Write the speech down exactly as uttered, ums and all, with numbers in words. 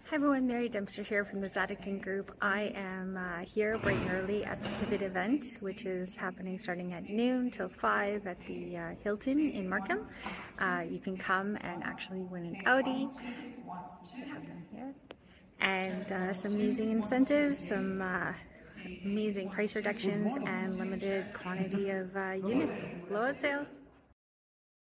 Hi everyone, Mary Dempster here from the Zadikin Group. I am uh, here bright and early at the Pivot event, which is happening starting at noon till five at the uh, Hilton in Markham. Uh, you can come and actually win an Audi. I have them here. And uh, some amazing incentives, some uh, amazing price reductions, and limited quantity of uh, units. Blowout sale.